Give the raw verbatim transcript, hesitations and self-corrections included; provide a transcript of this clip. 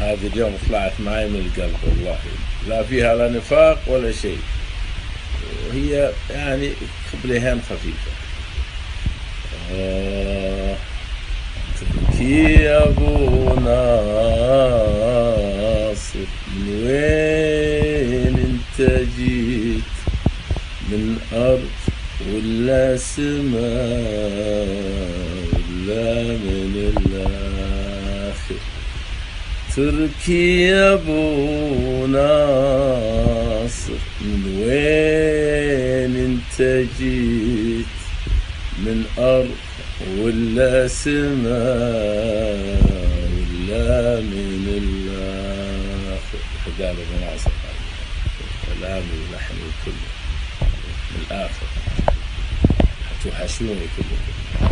هذه اليوم طلعت معي من القلب والله، لا فيها لا نفاق ولا شيء، وهي يعني قبلهان خفيفة. آه تبكي يا ابو ناصر من وين انت جيت، من ارض ولا سماء ولا من الاخر. تركي يا ابو ناصر من وين انت جيت، من ارض ولا سماء ولا من الاخر. هذا ابو ناصر كلامي ولحني كله من الاخر، توحشوني كلكم.